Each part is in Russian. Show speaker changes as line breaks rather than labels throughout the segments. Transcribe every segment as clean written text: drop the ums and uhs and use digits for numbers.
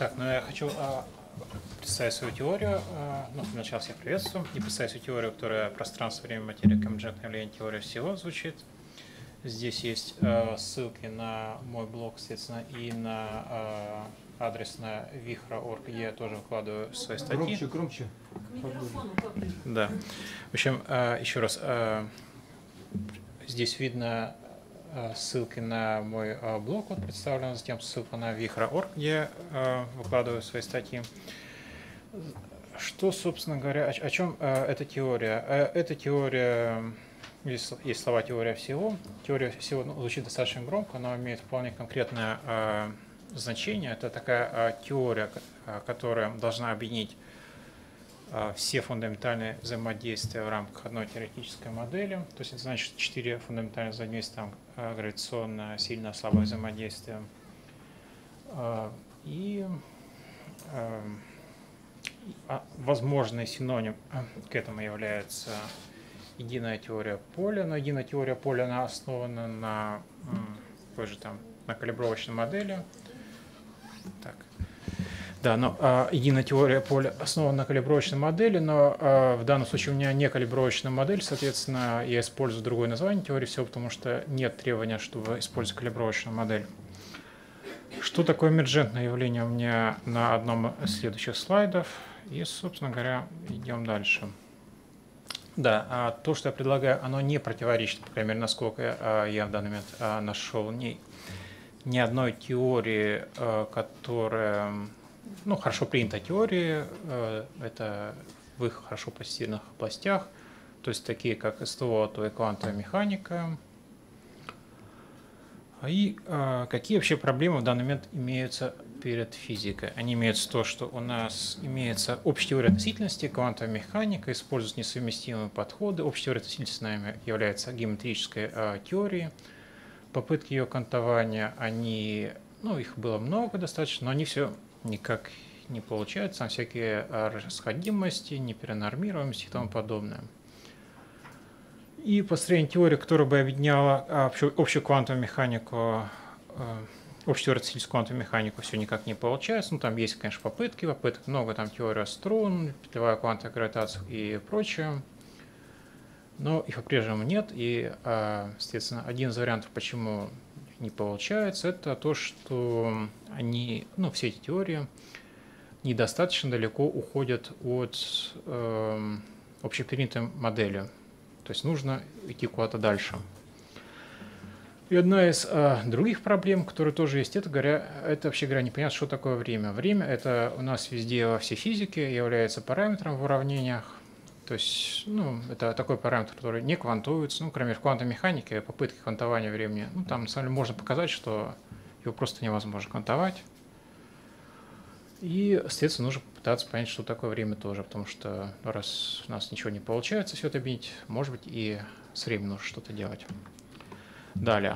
Так, ну я хочу представить свою теорию. Ну, для начала всех приветствую. И представить свою теорию, которая пространство, время, материя, конвергентное явление, теория всего звучит. Здесь есть ссылки на мой блог, соответственно, и на адрес на vihra.org, где я тоже выкладываю свои статьи.
Громче.
Да. В общем, еще раз, здесь видно ссылки на мой блог, вот представлен, затем ссылка на vihra.org, где я выкладываю свои статьи. Что, собственно говоря, о чем эта теория? Эта теория, есть слова теория всего. Теория всего звучит достаточно громко, но имеет вполне конкретное значение. Это такая теория, которая должна объединить все фундаментальные взаимодействия в рамках одной теоретической модели. То есть это значит 4 фундаментальных взаимодействия, там гравитационное, сильное, слабое взаимодействие. И возможный синоним к этому является единая теория поля. Но единая теория поля, она основана на тоже там на калибровочной модели. Так. Да, но единая теория поля основана на калибровочной модели, но в данном случае у меня не калибровочная модель, соответственно, я использую другое название теории всего, потому что нет требования, чтобы использовать калибровочную модель. Что такое эмерджентное явление у меня на одном из следующих слайдов. И, собственно говоря, идем дальше. Да, то, что я предлагаю, оно не противоречит, по крайней мере, насколько я в данный момент нашел ни одной теории, которая, ну, хорошо принята теории, это в их хорошо посетительных областях, то есть такие как СТО, то и квантовая механика. И какие вообще проблемы в данный момент имеются перед физикой? Они имеются то, что у нас имеется общая теория относительности, квантовая механика, используют несовместимые подходы. Общая теория относительности нами является геометрической теорией. Попытки ее квантования, их было много достаточно, но они все никак не получаются. Там всякие расходимости, неперенормируемости и тому подобное. И построение теории, которая бы объединяла общую квантовую механику, общую теорию относительности квантовой механику, все никак не получается. Ну, там есть, конечно, попыток много, там теория струн, петлевая квантовая гравитация и прочее. Но их по-прежнему нет, и, соответственно, один из вариантов, почему не получается, это то, что все эти теории недостаточно далеко уходят от общепринятой модели. То есть нужно идти куда-то дальше. И одна из других проблем, которые тоже есть, это вообще говоря, непонятно, что такое время. Время – это у нас везде во всей физике является параметром в уравнениях. То есть, это такой параметр, который не квантуется. Кроме в квантовой механике, попытки квантования времени, там на самом деле можно показать, что его просто невозможно квантовать. И, соответственно, нужно попытаться понять, что такое время тоже, потому что раз у нас ничего не получается все это объединить, может быть, и с временем нужно что-то делать. Далее.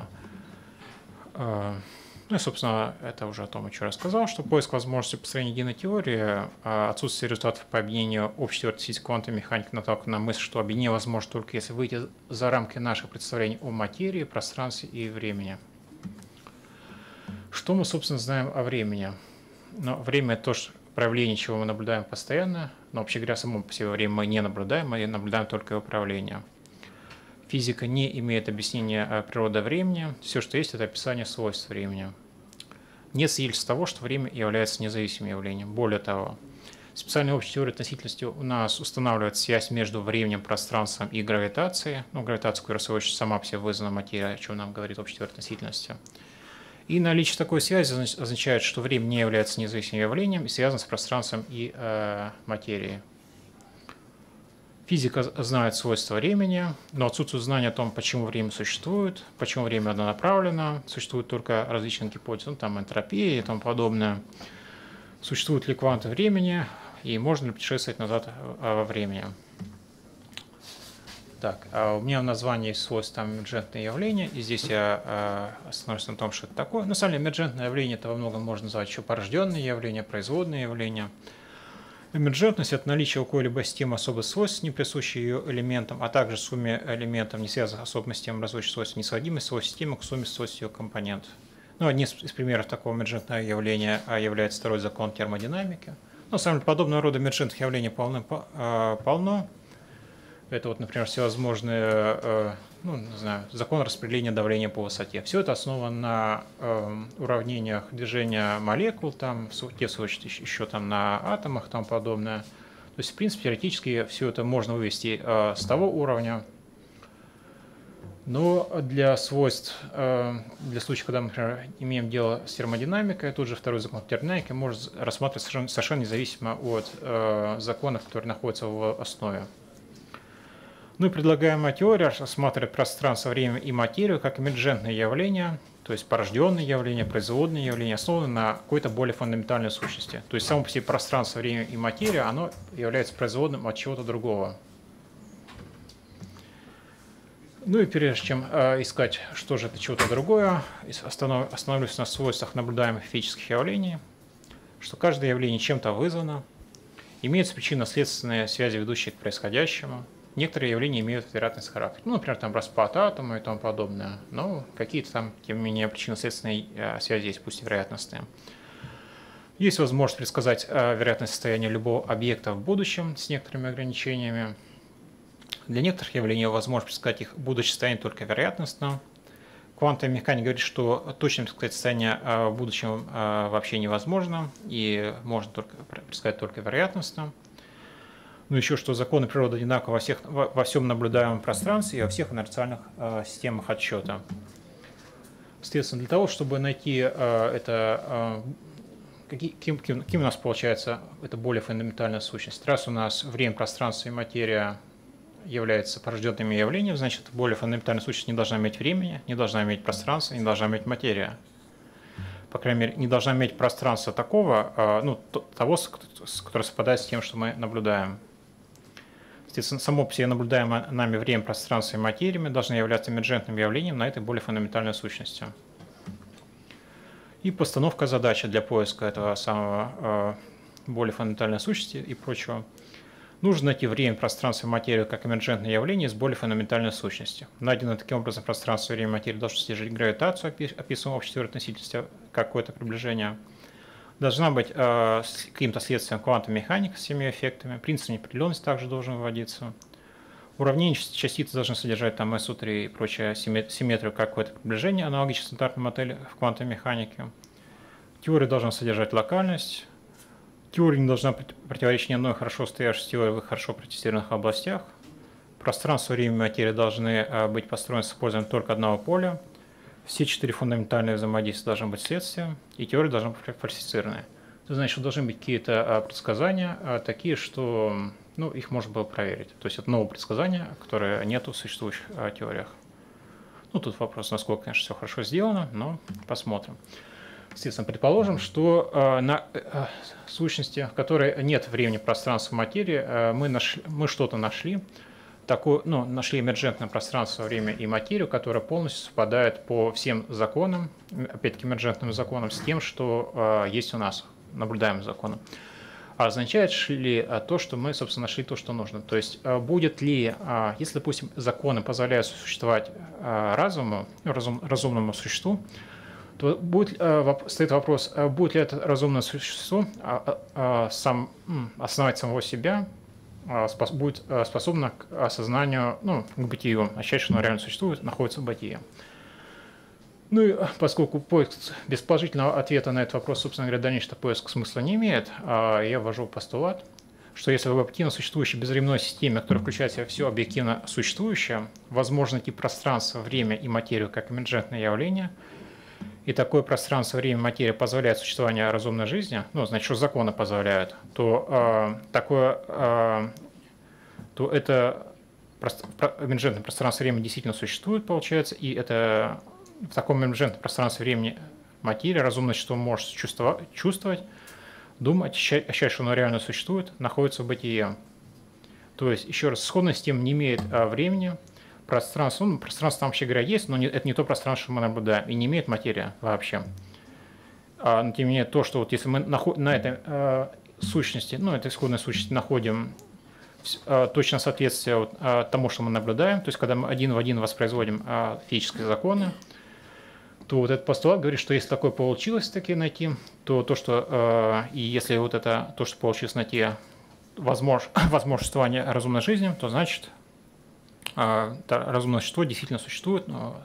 И, собственно, это уже о том, о чем я рассказал, что поиск возможности построения единой теории, отсутствие результатов по объединению общей теории относительно квантовой механики наталкивает на мысль, что объединение возможно только если выйти за рамки наших представлений о материи, пространстве и времени. Что мы, собственно, знаем о времени? Время – это то проявление, чего мы наблюдаем постоянно, но, вообще говоря, само по себе время мы не наблюдаем, мы наблюдаем только его проявление. Физика не имеет объяснения природы времени, все, что есть, это описание свойств времени. Нет свидетельств того, что время является независимым явлением. Более того, специальная общая теория относительности у нас устанавливает связь между временем, пространством и гравитацией. Гравитация, которая, в свою очередь, сама по себе вызвана материей, о чем нам говорит общая теория относительности. И наличие такой связи означает, что время не является независимым явлением и связано с пространством и материей. Физика знает свойства времени, но отсутствует знание о том, почему время существует, почему время однонаправленно, существуют только различные гипотезы, там энтропия и тому подобное. Существуют ли кванты времени и можно ли путешествовать назад во времени. Так, у меня в названии есть свойства эмерджентные явления, и здесь я остановлюсь на том, что это такое. На самом деле, эмерджентное явление это во многом можно назвать еще порожденные явления, производные явления. Эмерджентность – это наличие у какой-либо системы особых свойств, не присущих ее элементам, а также сумме элементов, не связанных особым системам различных свойств, несводимость свойств системы к сумме свойств ее компонентов. Ну, одним из примеров такого эмерджентного явления является второй закон термодинамики. Ну, на самом деле, подобного рода эмерджентных явлений полно. Это вот, например, всевозможные, ну, не знаю, закон распределения давления по высоте. Все это основано на уравнениях движения молекул, там, те, в свою очередь, еще там на атомах и тому подобное. То есть, в принципе, теоретически все это можно вывести с того уровня. Но для свойств, для случаев, когда мы, например, имеем дело с термодинамикой, тут же второй закон термодинамики может рассматриваться совершенно независимо от законов, которые находятся в основе. Ну и предлагаемая теория рассматривает пространство, время и материю как эмерджентные явления, то есть порожденные явления, производные явления, основанные на какой-то более фундаментальной сущности. То есть само по себе пространство, время и материя, оно является производным от чего-то другого. Ну и прежде чем искать, что же это чего-то другое, остановлюсь на свойствах наблюдаемых физических явлений, что каждое явление чем-то вызвано, имеются причинно-следственные связи, ведущие к происходящему. Некоторые явления имеют вероятность характера. Ну, например, там распад атома и тому подобное. Но какие-то там, тем не менее, причинно-следственные связи есть, пусть и вероятностные. Есть возможность предсказать вероятность состояния любого объекта в будущем с некоторыми ограничениями. Для некоторых явлений возможно предсказать их будущее состояние только вероятностно. Квантовая механика говорит, что точно предсказать состояние в будущем вообще невозможно, и можно предсказать только вероятностно. Ну, еще что законы природы одинаковы во всем наблюдаемом пространстве и во всех инерциальных системах отсчета. Соответственно, для того, чтобы найти кем у нас получается это более фундаментальная сущность. Раз у нас время, пространство и материя являются порожденными явлениями, значит, более фундаментальная сущность не должна иметь времени, не должна иметь пространства, не должна иметь материя. По крайней мере, не должна иметь пространства такого, ну, того, которое совпадает с тем, что мы наблюдаем. Соответственно, само по себе наблюдаемое нами время, пространство и материя должны являться эмерджентным явлением на этой более фундаментальной сущности. И постановка задачи для поиска этого самого более фундаментальной сущности и прочего. Нужно найти время, пространство и материю как эмерджентное явление с более фундаментальной сущностью. Найдено таким образом пространство, время и материя должны содержать гравитацию, описываемую общей теорией относительности, какое-то приближение. Должна быть каким-то следствием квантовой механики с всеми эффектами. Принцип неопределенности также должен вводиться. Уравнения частицы должны содержать там SU3 и прочее симметрию какое-то приближение, аналогично стандартной модели в квантовой механике. Теория должна содержать локальность. Теория не должна противоречить ни одной хорошо стоящей теории в хорошо протестированных областях. Пространство, время и материя должны быть построены с использованием только одного поля. Все 4 фундаментальные взаимодействия должны быть следствием, и теория должна быть фальсифицирована. Это значит, что должны быть какие-то предсказания такие, что их можно было проверить. То есть это новые предсказания, которые нету в существующих теориях. Ну, тут вопрос, насколько, конечно, все хорошо сделано, но посмотрим. Естественно, предположим, что на сущности, в которой нет времени, пространства, материи, мы что-то нашли, нашли эмерджентное пространство, время и материю, которое полностью совпадает по всем законам, опять-таки эмерджентным законам, с тем, что есть у нас, наблюдаемым законом. А означает ли то, что мы, собственно, нашли то, что нужно? То есть будет ли, если, допустим, законы позволяют существовать разумному существу, то стоит вопрос, будет ли это разумное существо осознавать самого себя, будет способна к осознанию, к бытию, ощущать, что оно реально существует, находится в бытии. Ну и поскольку поиск без положительного ответа на этот вопрос, собственно говоря, дальнейший поиск смысла не имеет, я ввожу постулат, что если в объективно существующей безвременной системе, которая включает в себя все объективно существующее, возможно найти пространство, время и материю как эмерджентное явление, и такое пространство, время, материя позволяет существование разумной жизни, значит, что законы позволяют, то это эмерджентное пространство времени действительно существует, получается, и это в таком эмерджентном пространстве времени материя, разумное существо может чувствовать, думать, ощущать, что оно реально существует, находится в бытие. То есть, еще раз, сходность с тем не имеет времени, пространство, пространство там, вообще говоря, есть, но это не то пространство, что мы наблюдаем, и не имеет материя вообще. Но тем не менее, то, что вот если мы на этой сущности, этой исходной сущности находим точное соответствие тому, что мы наблюдаем, то есть когда мы один в один воспроизводим физические законы, то вот этот постулат говорит, что если такое получилось таки найти, то то, что и если вот это то, что получилось найти, возможно существование разумной жизни, то значит разумное существо действительно существует, но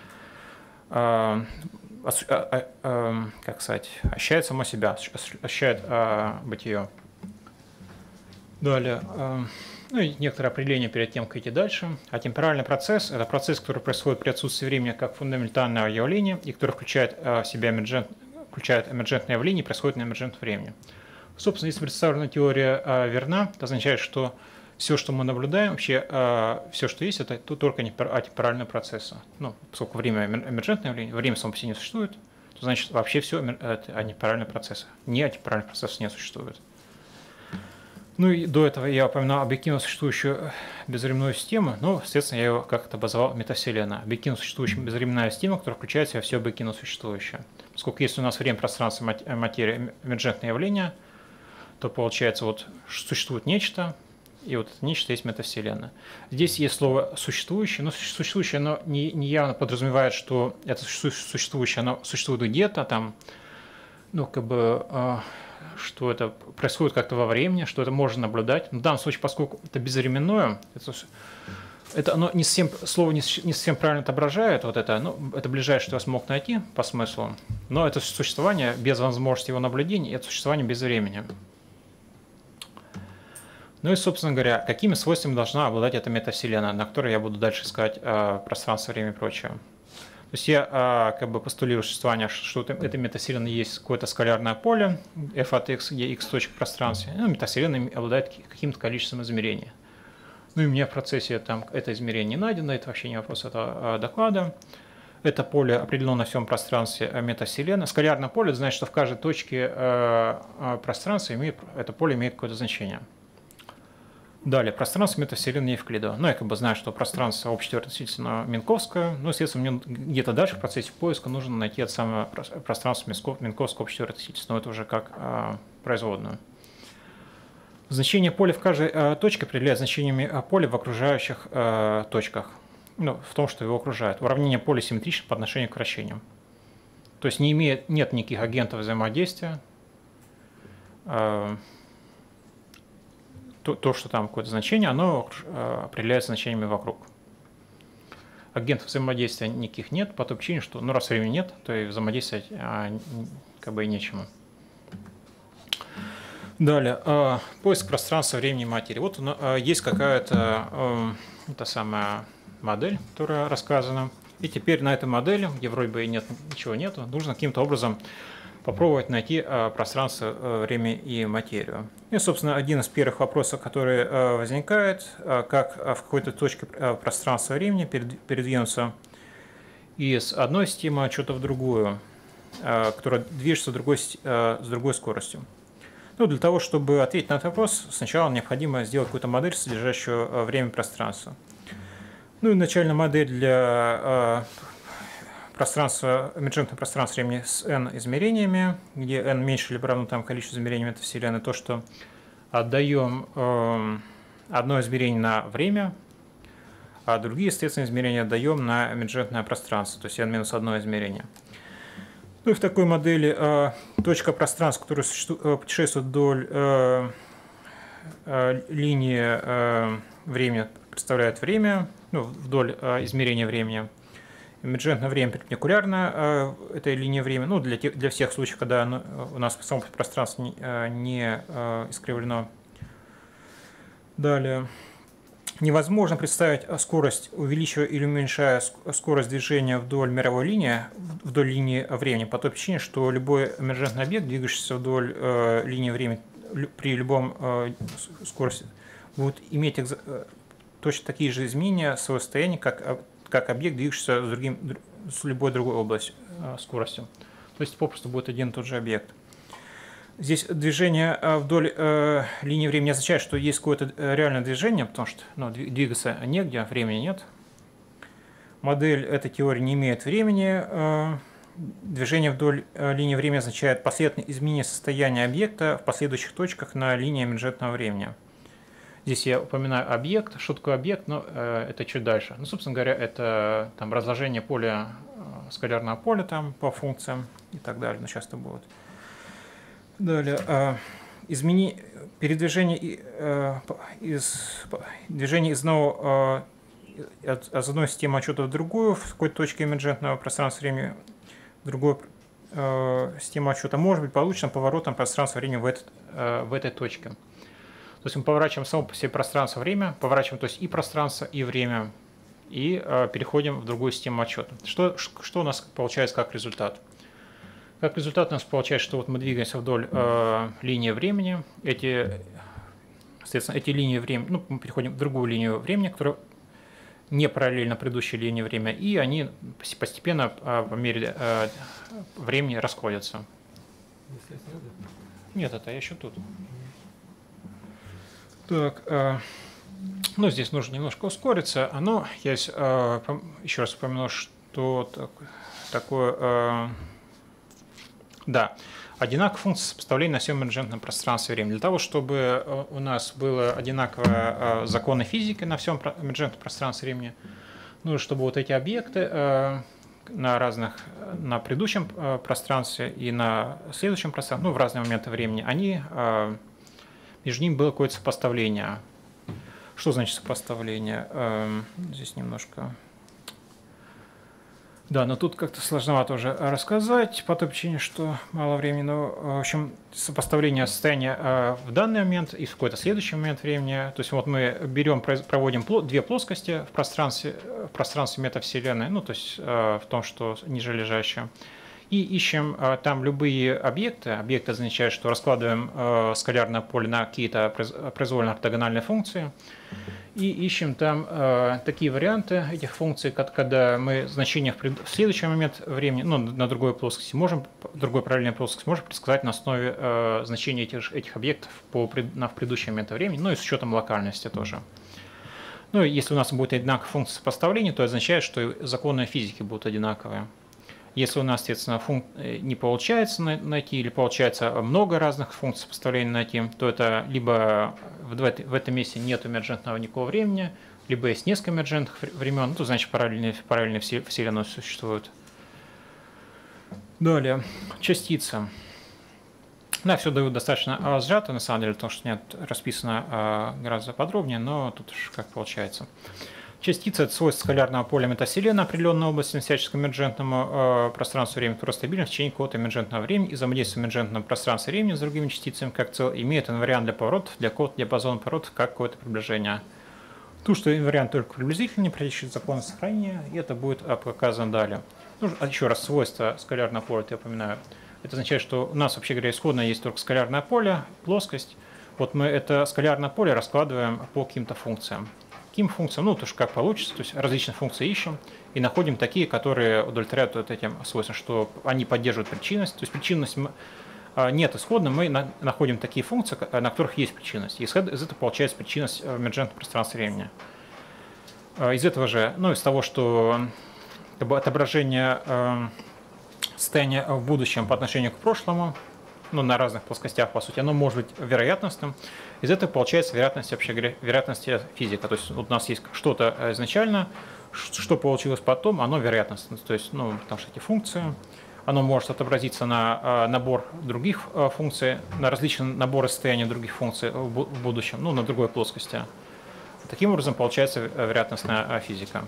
как сказать, ощущает само себя, ощущает бытие. Далее, ну и некоторое определение перед тем, как идти дальше. А темпоральный процесс – это процесс, который происходит при отсутствии времени как фундаментального явления, и который включает в себя эмерджентное явление и происходит на эмерджентном времени. Собственно, если представленная теория верна, это означает, что все, что мы наблюдаем, вообще все, что есть, это только атемпоральные процессы. Ну, поскольку время эмерджентное явление, время само по себе не существует, то значит вообще все это атемпоральные процессы. Не атемпоральных процессов не существует. Ну и до этого я упоминал объективно существующую безвременную систему, но, соответственно, я ее как-то обозвал метавселенная. Объективно существующая безвременная система, которая включает в себя все объективно существующее. Поскольку если у нас время, пространство, материя, эмерджентное явление, то получается вот существует нечто, и вот это нечто есть метавселенная. Здесь есть слово «существующее», но существующее оно не явно подразумевает, что это существующее, оно существует где-то там, ну как бы, что это происходит как-то во времени, что это можно наблюдать. Но в данном случае, поскольку это безвременное, это оно не совсем, слово не совсем правильно отображает вот это, ну, это ближайшее, что я смог найти по смыслу, но это существование без возможности его наблюдения, это существование без времени. Ну и, собственно говоря, какими свойствами должна обладать эта метавселенная, на которой я буду дальше искать пространство, время и прочее. То есть я как бы постулирую существование, что эта метавселенная есть какое-то скалярное поле f от x, где x точек в пространстве. Ну, метавселенная обладает каким-то количеством измерений. Ну и мне в процессе там это измерение не найдено, это вообще не вопрос этого доклада. Это поле определено на всем пространстве метавселенной. Скалярное поле значит, что в каждой точке пространства это поле имеет какое-то значение. Далее, пространство метавселенной Евклида. Ну, я как бы знаю, что пространство общее относительно Минковское, но, естественно, мне где-то дальше в процессе поиска нужно найти это самое пространство Минковского общего относительно, но это уже как производную. Значение поля в каждой точке определяет значениями поля в окружающих точках, ну, в том, что его окружает. Уравнение поля симметрично по отношению к вращению. То есть нет никаких агентов взаимодействия. То, что там какое-то значение, оно определяется значениями вокруг. Агентов взаимодействия никаких нет, по той причине, что, ну, раз времени нет, то и взаимодействовать как бы и нечему. Далее, поиск пространства, времени и материи. Вот есть какая-то та самая модель, которая рассказана. И теперь на этой модели, где вроде бы ничего нету, нужно каким-то образом попробовать найти пространство, время и материю. И, собственно, один из первых вопросов, который возникает, как в какой-то точке пространства времени передвинуться из одной системы что-то в другую, которая движется с другой скоростью. Ну, для того, чтобы ответить на этот вопрос, сначала необходимо сделать какую-то модель, содержащую время и пространство. Ну и начальная модель для эмерджентное пространство времени с n измерениями, где n меньше либо равно там количеству измерений метавселенной, то, что отдаем одно измерение на время, а другие, естественно, измерения отдаем на эмерджентное пространство, то есть n-1 измерение. Ну и в такой модели точка пространства, которая путешествует вдоль линии времени, представляет время, ну, вдоль измерения времени. Эмерджентное время перпендикулярно этой линии времени, ну, для всех случаев, когда у нас само пространство не искривлено. Далее. Невозможно представить скорость, увеличивая или уменьшая скорость движения вдоль мировой линии, вдоль линии времени, по той причине, что любой эмерджентный объект, двигающийся вдоль линии времени при любом скорости, будет иметь точно такие же изменения своего состояния, как объект, двигающийся с любой другой областью скоростью. То есть попросту будет один и тот же объект. Здесь движение вдоль линии времени не означает, что есть какое-то реальное движение, потому что двигаться негде, времени нет. Модель этой теории не имеет времени. Движение вдоль линии времени означает последовательное изменение состояния объекта в последующих точках на линии эмерджентного времени. Здесь я упоминаю объект. Что такое объект? Но это чуть дальше. Ну, собственно говоря, это там разложение поля скалярного поля там по функциям и так далее, но сейчас это будет. Далее, передвижение движение из одного из одной системы отчета в другую, в какой-то точке эмерджентного пространства времени, в другую систему отчета может быть получено поворотом пространства времени в этой точке. То есть мы поворачиваем само по себе пространство-время, поворачиваем то есть и пространство, и время, и переходим в другую систему отчета. Что у нас получается как результат? Как результат у нас получается, что вот мы двигаемся вдоль линии времени. Соответственно, эти линии времени, ну, мы переходим в другую линию времени, которая не параллельно предыдущей линии времени, и они постепенно по мере времени расходятся. Нет, это я еще тут. Так, ну, здесь нужно немножко ускориться. Я еще раз упомяну, что такое... Да, одинаковая функция сопоставления на всем эмерджентном пространстве времени. Для того, чтобы у нас было одинаковые законы физики на всем эмерджентном пространстве времени, нужно, чтобы вот эти объекты на предыдущем пространстве и на следующем пространстве, ну, в разные моменты времени, между ними было какое-то сопоставление. Что значит сопоставление? Здесь немножко... Да, но тут как-то сложновато уже рассказать, по той причине, что мало времени. Но, в общем, сопоставление состояния в данный момент и в какой-то следующий момент времени. То есть вот мы проводим две плоскости в пространстве метавселенной, ну, то есть в том, что ниже лежащее. И ищем там любые объекты. Объекты означает, что раскладываем скалярное поле на какие-то произвольно ортогональные функции. И ищем там такие варианты этих функций, когда мы значение в следующий момент времени, ну, на другой плоскости, другой параллельной плоскости можем предсказать на основе значения этих объектов в предыдущий момент времени, ну и с учетом локальности тоже. Ну, если у нас будет одинаковая функция сопоставления, то означает, что законы физики будут одинаковые. Если у нас, соответственно, не получается найти или получается много разных функций сопоставления найти, то это либо в этом месте нет эмерджентного никакого времени, либо есть несколько эмерджентных времен, ну, то значит параллельные вселенные существуют. Далее, частица. Да, все дают достаточно сжато, на самом деле, потому что нет расписано гораздо подробнее, но тут уж как получается. Частица – это свойство скалярного поля метавселенной определенной области на всяческом эмерджентному пространству времени, которое стабильно в течение какого-то эмерджентного времени и взаимодействие эмерджентного пространства времени с другими частицами как целое имеет инвариант для поворотов, для какого-то диапазона поворотов, как какое-то приближение. Тут, что инвариант только приблизительный, противоречит закону сохранения, и это будет показано далее. Ну, еще раз, свойство скалярного поля, я упоминаю. Это означает, что у нас, вообще говоря, исходно есть только скалярное поле, плоскость. Вот мы это скалярное поле раскладываем по каким-то функциям. Каким функциям? Ну, то есть как получится, то есть различные функции ищем и находим такие, которые удовлетворяют вот этим свойствам, что они поддерживают причинность. То есть причинность нет исходно, мы находим такие функции, на которых есть причинность. И из этого получается причинность в эмерджентном пространстве времени. Из этого же, ну, из того, что отображение состояния в будущем по отношению к прошлому, ну, на разных плоскостях, по сути, оно может быть вероятностным. Из этого получается вероятность, вообще говоря, вероятности физика. То есть вот у нас есть что-то изначально, что получилось потом, оно вероятностно. То есть, ну, потому что эти функции, оно может отобразиться на набор других функций, на различные наборы состояния других функций в будущем, ну, на другой плоскости. Таким образом получается вероятностная физика.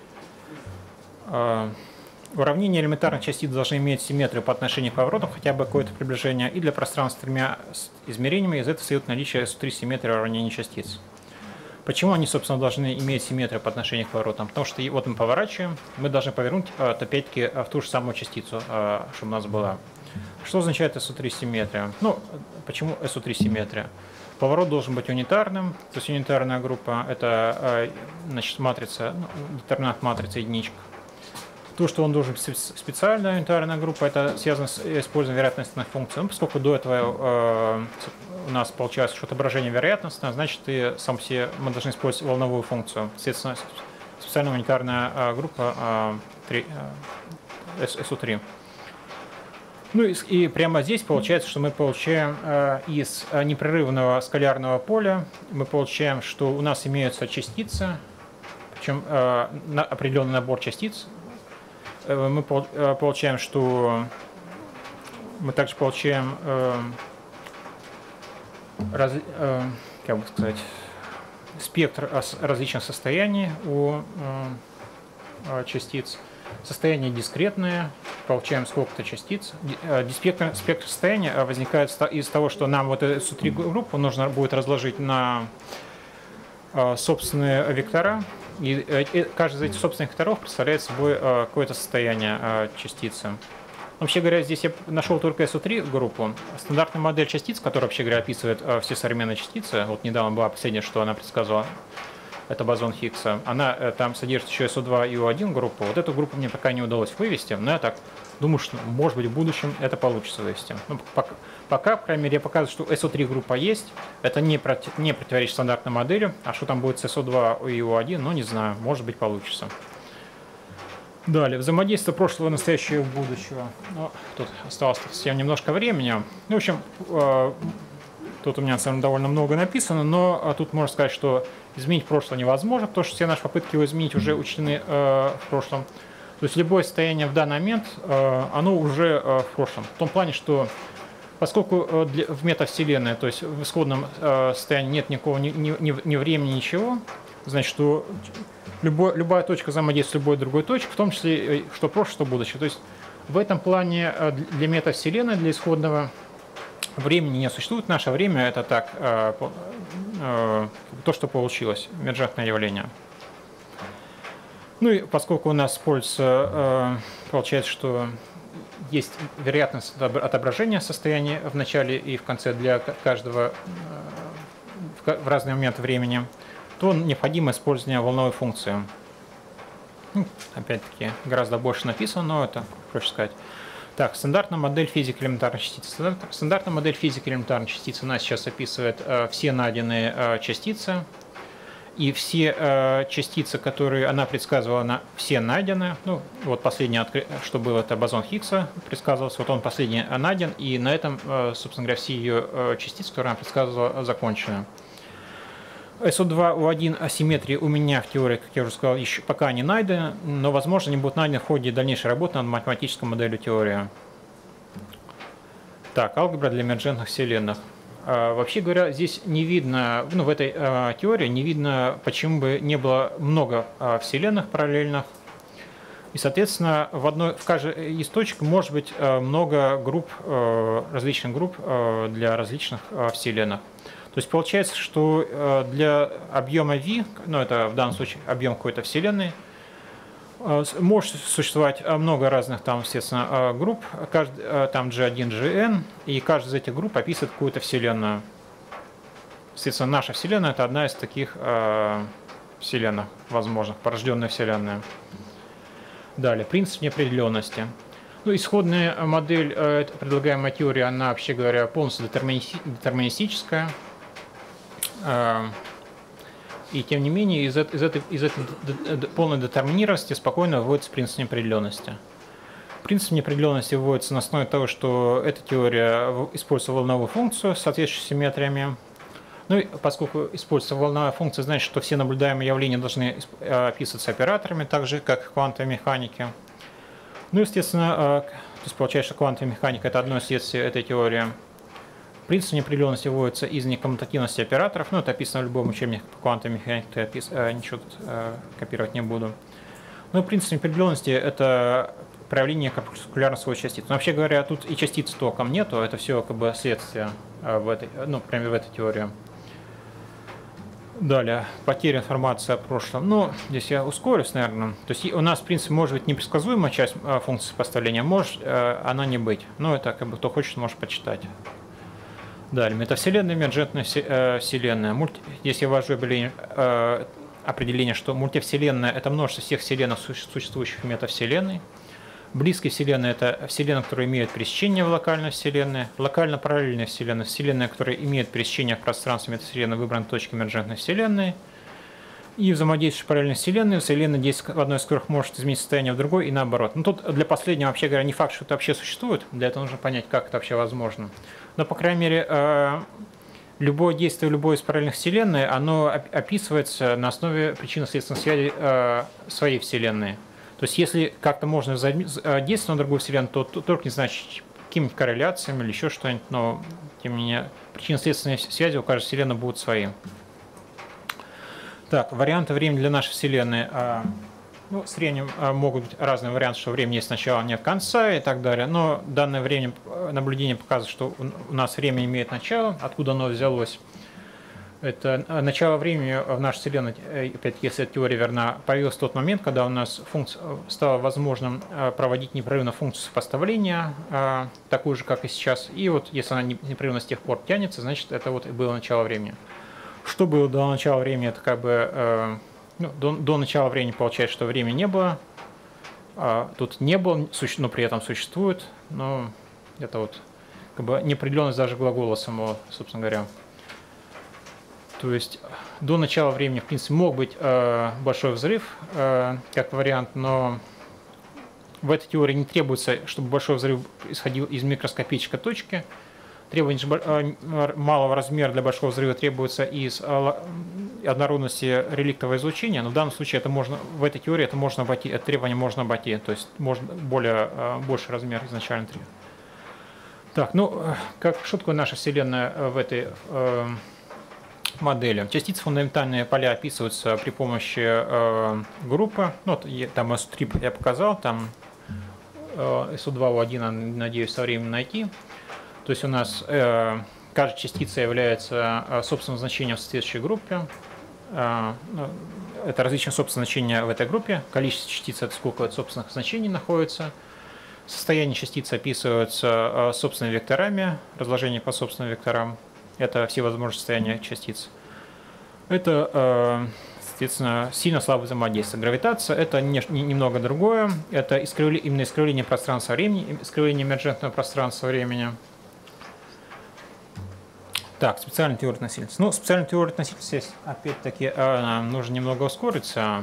Уравнения элементарных частиц должны иметь симметрию по отношению к поворотам, хотя бы какое-то приближение, и для пространства с тремя измерениями из этого следует наличие S3 симметрии уравнений частиц. Почему они, собственно, должны иметь симметрию по отношению к поворотам? Потому что вот мы поворачиваем, мы должны повернуть, опять-таки, в ту же самую частицу, что у нас была. Что означает SO3 симметрия? Ну, почему SO3 симметрия? Поворот должен быть унитарным, то есть унитарная группа – это, значит, матрица, детерминант матрицы единичка. То, что он должен быть специальная унитарная группа, это связано с использованием вероятностных функций. Ну, поскольку до этого у нас получается, что отображение вероятностное, значит, мы должны использовать волновую функцию. Соответственно, специальная унитарная группа SO3. Ну и прямо здесь получается, что мы получаем из непрерывного скалярного поля, мы получаем, что у нас имеются частицы, причем определенный набор частиц, мы получаем, что мы также получаем как бы сказать, спектр различных состояний у частиц. Состояние дискретное, получаем сколько-то частиц. Спектр состояния возникает из того, что нам вот эту группу нужно будет разложить на собственные вектора. И каждый из этих собственных векторов представляет собой какое-то состояние частицы. Вообще говоря, здесь я нашел только SO3 группу. Стандартная модель частиц, которая, вообще говоря, описывает все современные частицы, вот недавно была последняя, что она предсказывала, это бозон Хиггса, она там содержит еще SO2 и U1 группу. Вот эту группу мне пока не удалось вывести, но я так думаю, что, может быть, в будущем это получится вывести. Ну, пока, по крайней мере, я показываю, что SO3 группа есть, это не противоречит стандартной модели, а что там будет с SO2 и U1, ну, не знаю, может быть, получится. Далее, взаимодействие прошлого, настоящего и будущего. Ну, тут осталось совсем немножко времени. Ну, в общем, тут у меня, на самом деле, довольно много написано, но тут можно сказать, что изменить прошлое невозможно, потому что все наши попытки его изменить уже учтены в прошлом. То есть любое состояние в данный момент, оно уже в прошлом. В том плане, что поскольку в метавселенной, то есть в исходном состоянии нет никакого ни времени, ничего, значит, что любая точка взаимодействует с любой другой точкой, в том числе что прошлое, что будущее. То есть в этом плане для метавселенной, для исходного времени не существует. Наше время — это так, то, что получилось, эмерджентное явление. Ну и поскольку у нас используется, получается, что есть вероятность отображения состояния в начале и в конце для каждого в разный момент времени, то необходимо использование волновой функции. Опять-таки, гораздо больше написано, но это проще сказать. Так, стандартная модель физики элементарной частицы. Стандартная модель физики элементарной частицы у нас сейчас описывает все найденные частицы. И все частицы, которые она предсказывала, все найдены. Ну, вот последнее, что было, это бозон Хиггса предсказывался. Вот он последний найден. И на этом, собственно говоря, все ее частицы, которые она предсказывала, закончены. SO2, U1 асимметрии у меня в теории, как я уже сказал, еще пока не найдены, но, возможно, они будут найдены в ходе дальнейшей работы над математической моделью теории. Так, алгебра для эмерджентных вселенных. Вообще говоря, здесь не видно, ну, в этой теории не видно, почему бы не было много вселенных параллельных. И, соответственно, в каждой из точек может быть много групп, различных групп для различных вселенных. То есть получается, что для объема V, ну это в данном случае объем какой-то вселенной, может существовать много разных там, естественно, групп, там G1, Gn, и каждая из этих групп описывает какую-то вселенную. Естественно, наша вселенная — это одна из таких вселенных возможных, порожденная вселенная. Далее, принцип неопределенности. Ну, исходная модель предлагаемой теории, она, вообще говоря, полностью детерминистическая. И тем не менее из этой полной детерминированности спокойно вводится принцип неопределенности. Принцип неопределенности вводится на основе того, что эта теория использует волновую функцию с соответствующими симметриями. Ну и поскольку используется волновая функция, значит, что все наблюдаемые явления должны описываться операторами, так же как в квантовой механике. Ну, естественно, то есть получается, что квантовая механика — это одно из следствий этой теории. Принцип неопределенности вводится из некоммутативности операторов. Ну, это описано в любом учебнике по квантовой механике, ничего тут копировать не буду. Ну, принцип неопределенности — это проявление корпускулярных свойств частиц. Но вообще говоря, тут и частиц толком нету, это все как бы следствие прямо в этой теории. Далее, потеря информации о прошлом. Ну, здесь я ускорюсь, наверное. То есть у нас, в принципе, может быть непредсказуемая часть функции сопоставления, может она не быть. Но это как бы кто хочет, может почитать. Далее, метавселенная, эмерджентная вселенная. Здесь я ввожу определение, что мультивселенная — это множество всех вселенных, существующих в метавселенной. Близкие вселенные — это вселенные, которые имеют пересечение в локальной вселенной. Локально-параллельная вселенная — вселенная, которая имеет пересечение в пространстве метавселенной выбранной точки эмерджентной вселенной. И взаимодействующие параллельные вселенные, в одной из которых может изменить состояние в другой и наоборот. Но тут для последнего, вообще говоря, не факт, что это вообще существует. Для этого нужно понять, как это вообще возможно. Но, по крайней мере, любое действие любой из параллельных вселенной, оно описывается на основе причинно-следственной связи своей вселенной. То есть если как-то можно действовать на другую вселенную, то только не знаю, какими-нибудь корреляциями или еще что-нибудь, но тем не менее причинно-следственные связи у каждой вселенной будут свои. Так, варианты времени для нашей вселенной. Ну, в среднем могут быть разные варианты, что времени есть начало, нет конца и так далее, но данное время наблюдение показывает, что у нас время имеет начало, откуда оно взялось. Это начало времени в нашей Вселенной, опять если эта теория верна, появилось в тот момент, когда у нас стало возможным проводить непрерывно функцию сопоставления, такую же, как и сейчас. И вот если она непрерывно с тех пор тянется, значит, это вот и было начало времени. Что было до начала времени, это как бы до начала времени получается, что времени не было. Тут не было, но при этом существует. Но это вот как бы неопределенность даже глагола самого, собственно говоря. То есть до начала времени, в принципе, мог быть большой взрыв, как вариант, но в этой теории не требуется, чтобы большой взрыв исходил из микроскопической точки. Требование малого размера для большого взрыва требуется из однородности реликтового излучения, но в данном случае это можно, в этой теории это можно обойти, это требование можно обойти, то есть можно больший размер изначально 3. Так, ну, что такое наша Вселенная в этой модели? Частицы фундаментальные поля описываются при помощи группы, ну, там S3 я показал, там SU2U1, надеюсь, со временем найти. То есть у нас каждая частица является собственным значением в соответствующей группе. Это различные собственные значения в этой группе. Количество частиц – это сколько собственных значений находится. Состояние частицы описывается собственными векторами, разложение по собственным векторам. Это все возможные состояния частиц. Это, соответственно, сильно слабое взаимодействие. Гравитация – это немного другое. Это именно искривление пространства-времени, искривление эмерджентного пространства-времени. Так, специальная теория относительности. Ну, специальная теория относительности, опять-таки, нужно немного ускориться.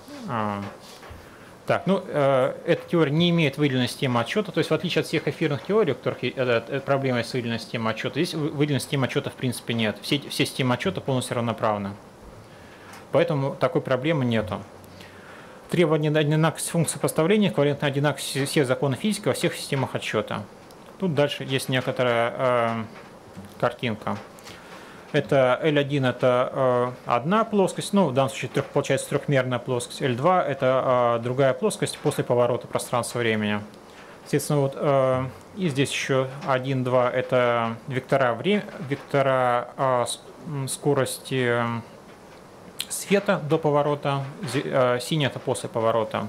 Так, ну, эта теория не имеет выделенной системы отчета, то есть в отличие от всех эфирных теорий, у которых проблема с выделенной системой отчета, здесь выделенной системы отчета в принципе нет. Все системы отчета полностью равноправны. Поэтому такой проблемы нету. Требование одинаковости функции сопоставления, эквивалентно одинаковости всех законов физики во всех системах отчета. Тут дальше есть некоторая картинка. Это L1 это одна плоскость, ну в данном случае получается трехмерная плоскость. L2 это другая плоскость после поворота пространства-времени. Естественно, вот и здесь еще 1, 2 это вектора скорости света до поворота, синий это после поворота.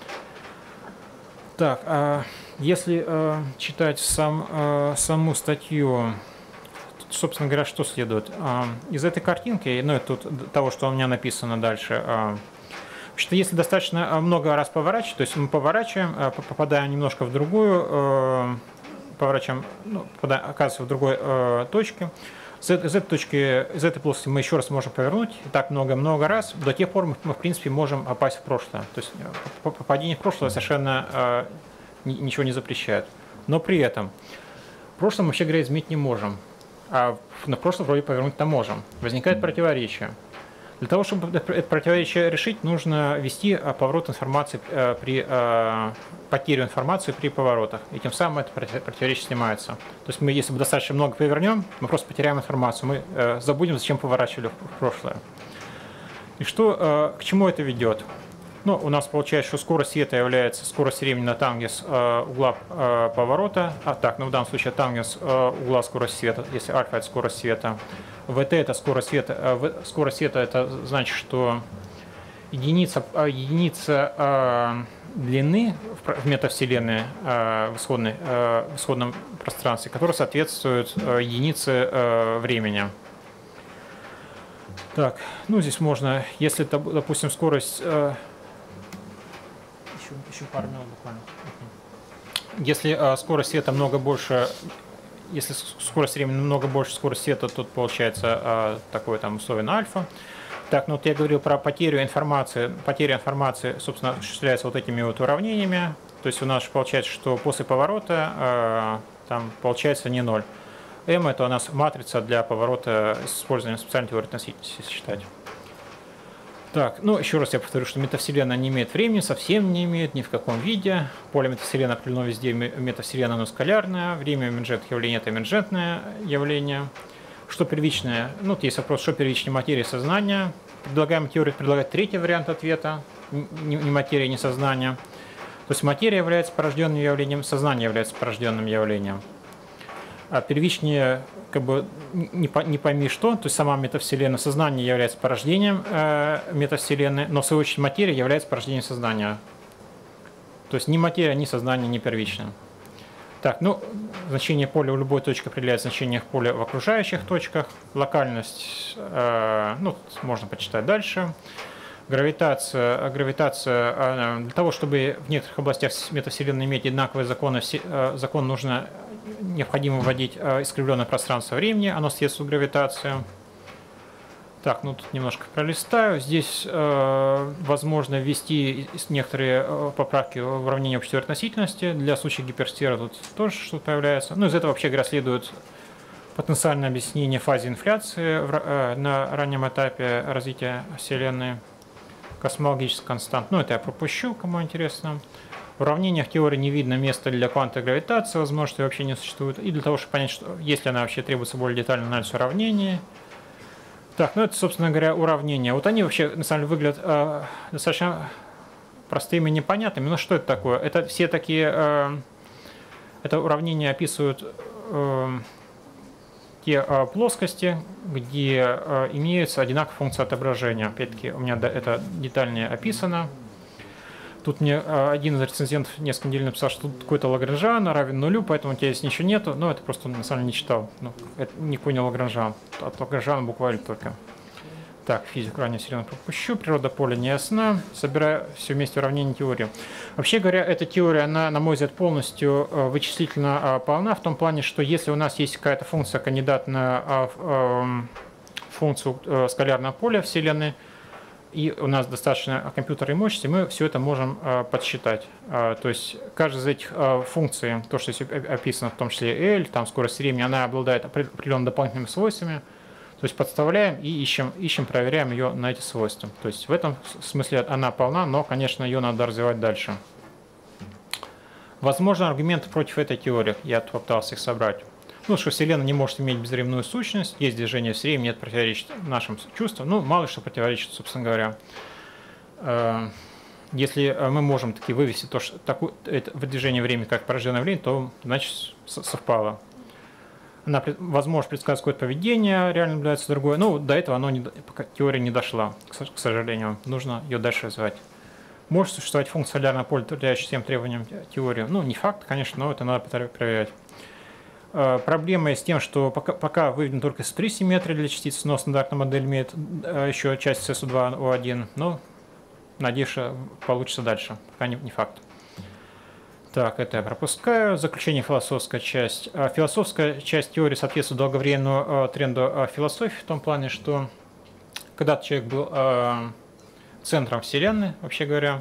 Так, если читать саму статью, собственно говоря, что следует? Из этой картинки, ну, это тут того, что у меня написано дальше, что если достаточно много раз поворачивать, то есть мы поворачиваем, попадаем немножко в другую, поворачиваем, ну, оказывается в другой точке, из этой плоскости мы еще раз можем повернуть, и так много-много раз, до тех пор мы, в принципе, можем попасть в прошлое. То есть попадение в прошлое совершенно ничего не запрещает. Но при этом в прошлом, вообще говоря, изменить не можем. А на прошлое вроде повернуть-то можем. Возникает противоречие. Для того, чтобы это противоречие решить, нужно ввести поворот информации потерю информации при поворотах. И тем самым это противоречие снимается. То есть мы, если мы достаточно много повернем, мы просто потеряем информацию. Мы забудем, зачем поворачивали в прошлое. И что, к чему это ведет? Ну, у нас получается, что скорость света является скоростью времени на тангенс угла поворота. Ну, в данном случае тангенс угла скорости света, если альфа – это скорость света. ВТ – это скорость света. Скорость света – это значит, что единица длины в метавселенной в исходном пространстве, которая соответствует единице времени. Так, ну, здесь можно, если, допустим, скорость... Еще пару минут буквально. Если скорость света много больше, если скорость времени намного больше скорости света, тут получается такое там условие на альфа. Так, ну вот я говорил про потерю информации. Потеря информации, собственно, осуществляется вот этими вот уравнениями. То есть у нас получается, что после поворота там получается не 0. M это у нас матрица для поворота с использованием специальной теории относительности, если считать. Так, ну еще раз я повторю, что метавселенная не имеет времени, совсем не имеет, ни в каком виде. Поле метавселенной определено везде, метавселенная, оно скалярное. Время эмерджентных явлений – это эмерджентное явление. Что первичное? Ну, есть вопрос, что первичнее, материя, сознание. Предлагаемая теория предлагает третий вариант ответа, ни материя, ни сознание. То есть материя является порожденным явлением, сознание является порожденным явлением. А первичнее, как бы, не пойми что, то есть сама метавселенная, сознание является порождением метавселенной, но в свою очередь материя является порождением сознания. То есть ни материя, ни сознание не первичное. Так, ну, значение поля у любой точки определяет значение поля в окружающих точках. Локальность, ну, можно почитать дальше. Гравитация, для того, чтобы в некоторых областях метавселенной иметь одинаковые законы, закон необходимо вводить искривленное пространство времени, оно соответствует гравитации. Так, ну тут немножко пролистаю. Здесь возможно ввести некоторые поправки в уравнение общей относительности. Для случая гиперсферы тут тоже что-то появляется. Ну, из этого, вообще говоря, следует потенциальное объяснение фазы инфляции на раннем этапе развития Вселенной. Космологический констант. Ну, это я пропущу, кому интересно. В уравнениях теории не видно места для квантовой гравитации, возможно, что вообще не существует. И для того, чтобы понять, что, если она вообще требуется более детальный анализ уравнений. Так, ну это, собственно говоря, уравнения. Вот они вообще, на самом деле, выглядят достаточно простыми и непонятными. Но что это такое? Это все такие... это уравнения описывают те плоскости, где имеются одинаковые функции отображения. Опять-таки, у меня это детальнее описано. Тут мне один из рецензентов несколько недель написал, что тут какой-то Лагранжан равен нулю, поэтому у тебя здесь ничего нету. Но это просто на самом деле не читал. Ну, это никакой не Лагранжан. От Лагранжана буквально только. Так, физику ранее все равно пропущу. Природа поля не ясна. Собираю все вместе уравнение теории. Вообще говоря, эта теория, она, на мой взгляд, полностью вычислительно полна в том плане, что если у нас есть какая-то функция, кандидат на функцию скалярного поля Вселенной, и у нас достаточно компьютерной мощности, мы все это можем подсчитать. То есть каждая из этих функций, то, что здесь описано, в том числе L, там скорость времени, она обладает определенными дополнительными свойствами. То есть подставляем и ищем, проверяем ее на эти свойства. То есть в этом смысле она полна, но, конечно, ее надо развивать дальше. Возможно, аргументы против этой теории. Я попытался их собрать. Ну, что Вселенная не может иметь безвременную сущность, есть движение все время, нет противоречит нашим чувствам. Ну, мало что противоречит, собственно говоря. Если мы можем таки вывести то, что это движение времени как порожденное время, то, значит, совпало. Она возможно предсказать какое-то поведение, реально наблюдается другое. Ну, до этого пока теория не дошла, к сожалению. Нужно ее дальше развивать. Может существовать функция солярного поля, удовлетворяющая всем требованиям теории. Ну, не факт, конечно, но это надо проверять. Проблема есть с тем, что пока выведена только S3 симметрия для частиц, но стандартная модель имеет еще часть SU2O1. Но, надеюсь, что получится дальше. Пока не факт. Так, это я пропускаю. Заключение философская часть. Философская часть теории соответствует долговременному тренду философии в том плане, что когда-то человек был центром Вселенной, вообще говоря.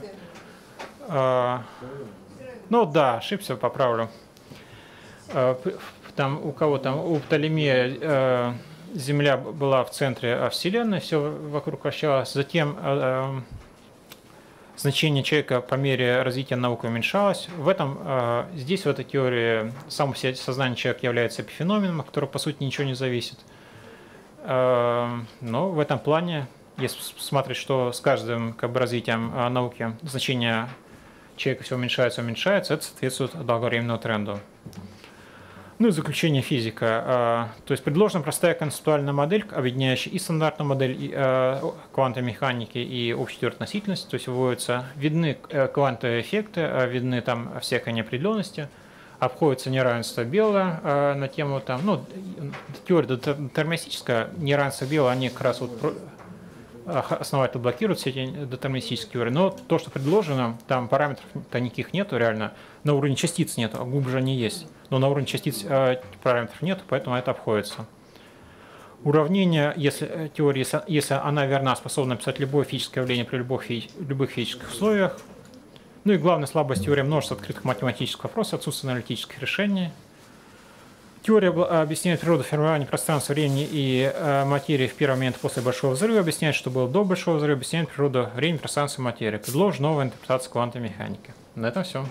Ну да, ошибся, поправлю. Там у кого там, у Птолемея Земля была в центре Вселенной, все вокруг вращалось. Затем значение человека по мере развития науки уменьшалось. Здесь в этой теории само сознание человека является эпифеноменом, от которого по сути ничего не зависит. Но в этом плане, если смотреть, что с каждым развитием науки значение человека все уменьшается, это соответствует долговременному тренду. Ну и заключение физика. То есть предложена простая концептуальная модель, объединяющая и стандартную модель и квантовой механики и общей относительности. То есть видны квантовые эффекты, видны там всякие неопределенности, обходится неравенство Белла на тему там, ну, теория детерминистическая, неравенство Белла, они как раз вот основательно блокируют все эти детерминистические теории, но то, что предложено, там параметров-то никаких нету реально, на уровне частиц нет, а глубже они есть, но на уровне частиц параметров нет, поэтому это обходится. Уравнение, если она верна, способна описать любое физическое явление при любых физических условиях. Ну и главная слабость теории — множество открытых математических вопросов, отсутствие аналитических решений. Теория объясняет природу формирования пространства, времени и материи в первый момент после Большого взрыва, объясняет, что было до Большого взрыва, объясняет природу времени, пространства и материи. Предложена новая интерпретация квантовой механики. На этом все.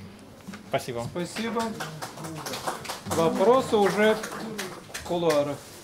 Спасибо.
Спасибо. Вопросы уже в кулуарах.